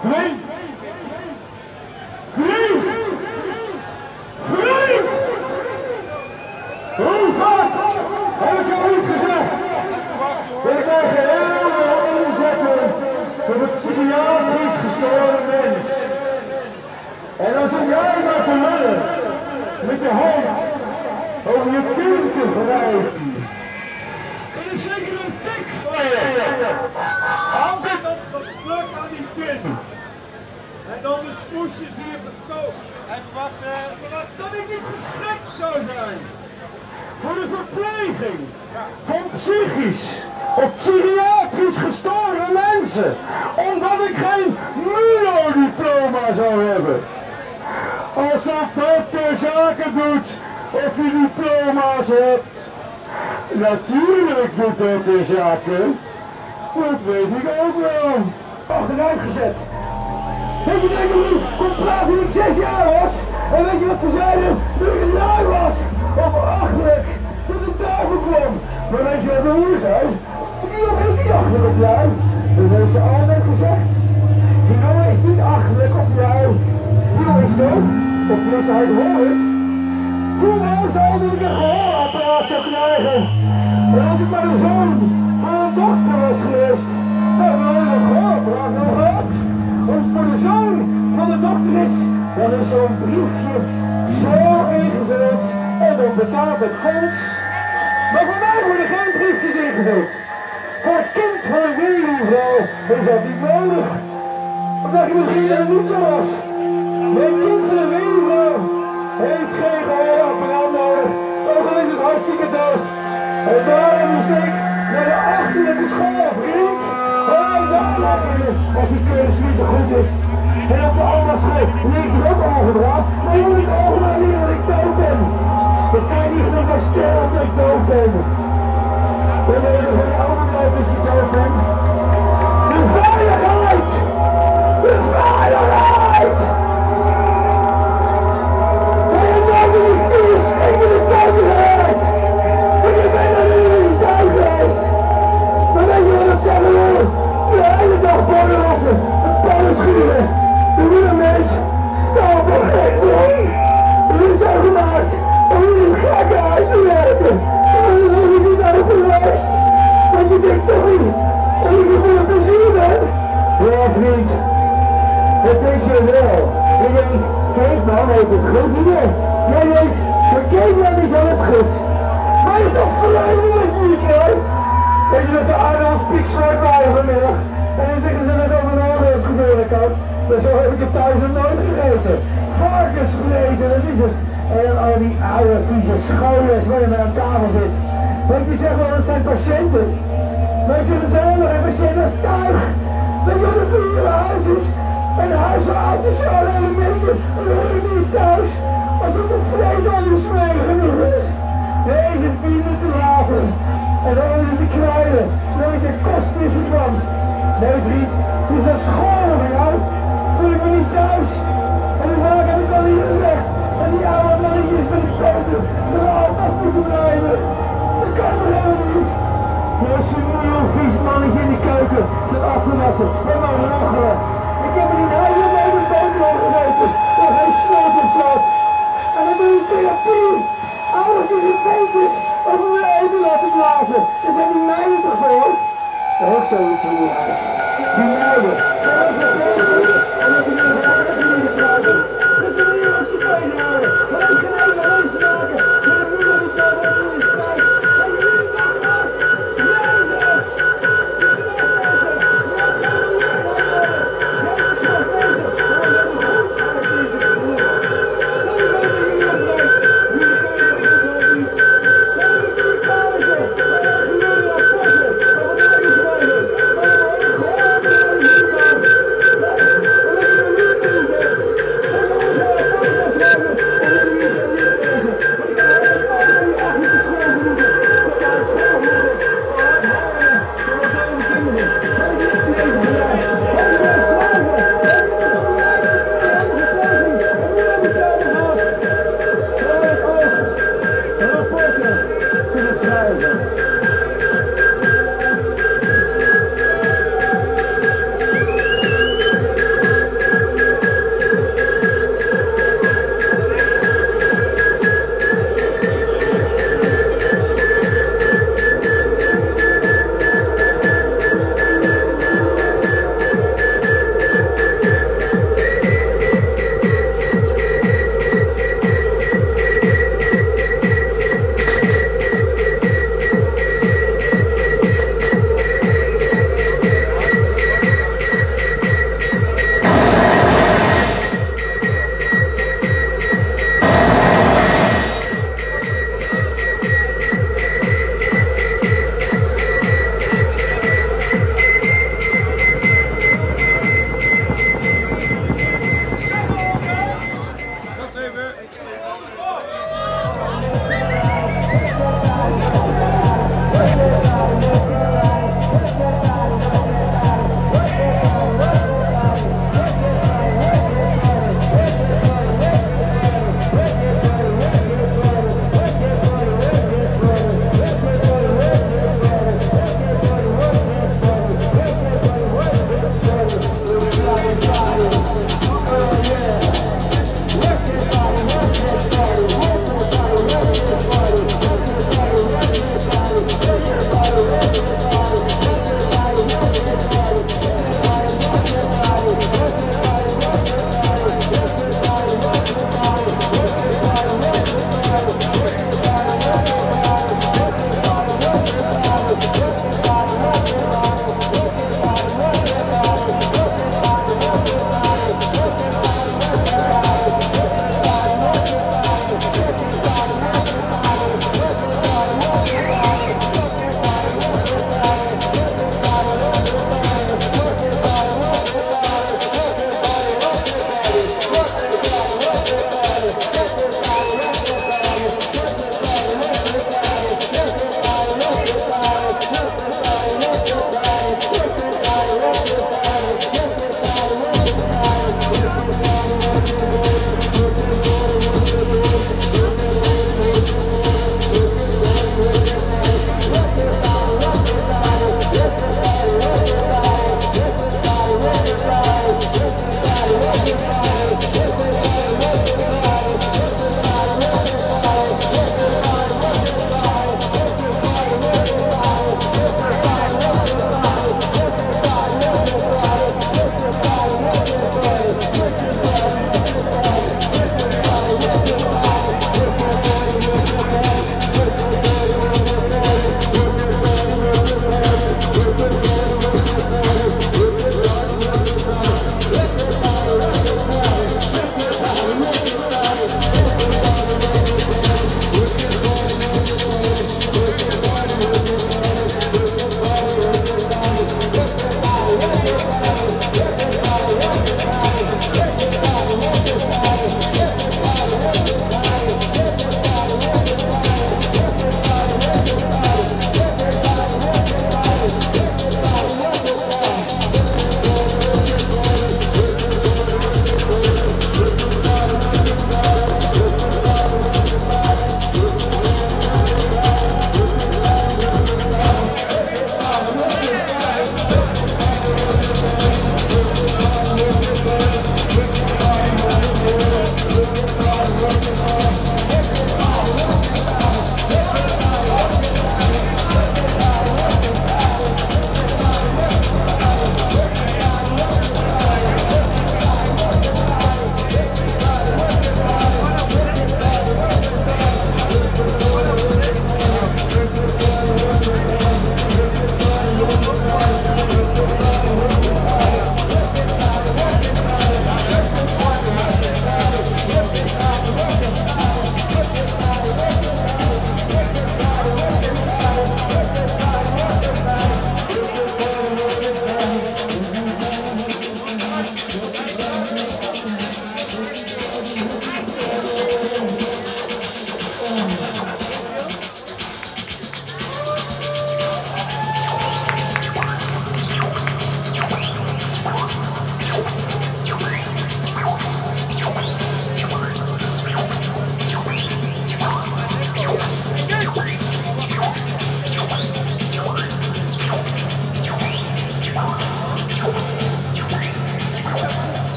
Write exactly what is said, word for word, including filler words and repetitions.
Vriend! Vriend! Vriend! Hoe vaak heb ik jou niet gezegd? We krijgen heel veel inzetten voor de psychiatrisch gestoorde mens. En dan zit jij maar te lullen met je hand over je kind te wrijven. Dat is zeker een tik voor je. Hand het op dat pluk aan die kind. En dan de smoesjes weer verkopen. En wat, uh, wat dat ik niet geschikt zou zijn. Voor de verpleging van psychisch of psychiatrisch gestoorde mensen. Omdat ik geen MULO-diploma zou hebben. Alsof dat ter zake doet of je diploma's hebt. Natuurlijk doet dat ter zake. Dat weet ik ook wel. Achteruit gezet. Weet je dat ik niet kon praten toen ik zes jaar was? En weet je wat ze zeiden? Dat ik een lui was. Of achterlijk. Dat ik daarvoor kwam. Maar weet je wat mijn moeder zei? Die jongen is niet achterlijk lui. Dus heeft ze altijd gezegd. Die jongen is niet achterlijk of lui. Die jongen is dood. Of tenminste hij hoort. Toen wou ze al dat ik een gehoorapparaat zou krijgen. En als ik maar de zoon van een dokter was geweest, dan had ik een gehoorapparaat nog gehad. Als het voor de zoon van de dokter is, dan is zo'n briefje zo ingevuld en dan betaalt het fonds. Maar voor mij worden geen briefjes ingevuld. Voor het kind van een weduwvrouw is dat niet nodig. Omdat je misschien dat het niet zo was. Mijn kind van een weduwvrouw heeft geen gehoorapparaat nodig. Ook al is het hartstikke dood. En daarom moest ik naar de achterlijke school, vriend. Oh, daar lag je, als die cursus niet zo goed is. En op de andere school leek je ook ongedraad. Maar je moet niet overal leren dat ik dood ben. Dus kan je niet genoeg maar stellen dat ik dood ben. Dan wil je van je oude blijven dat je dood bent. De veiligheid! De veiligheid! En je dood in die kies, ik ben de veiligheid! Ik ben er niet thuis geweest! Maar weet je wat ik zeggen wil? De hele dag borrellossen, het pannen schuren, de wielermens, stapel gek doen. Er is zo gemaakt om in het gekkenhuis te werken. En dan was ik niet over geweest. Want je denkt toch niet dat ik er voor een plezier ben? Ja vriend, dat denk je wel. Je denkt, kijk man, heeft het goed hier. Jij denkt, kijk man is alles goed. Maar je is toch verleiding met je niet krijgt? Weet je dat de Arnold piekzwart waren vanmiddag? En dan zeggen ze dat het over een oorlog gebeuren kan. Dus zo heb ik het thuis nog nooit gegeten. Varkensvreten, dat is het. En al die oude vieze schooiers waar je met aan tafel zit. Want je zegt wel, dat zijn patiënten. Maar ze zeggen zelf nog een patiënt als tuig. Dat je wat een vierde huis is. En de huis van asociale elementen, dan hoor je niet thuis. Alsof het vreemd al je smeren genoeg is. Deze vierde te laten. En dan is het te kwijlen, dat ik de kosten is van. Nee vriend, het is een school voor jou. Voel ik me niet thuis. En dus vaak heb ik al hier gezegd. En die oude mannetjes met de koten, dat we alvast moeten blijven. Dat kan toch helemaal niet. Er is een nieuw vies mannetje in de keuken, dat afgewassen. Dat mag lachen.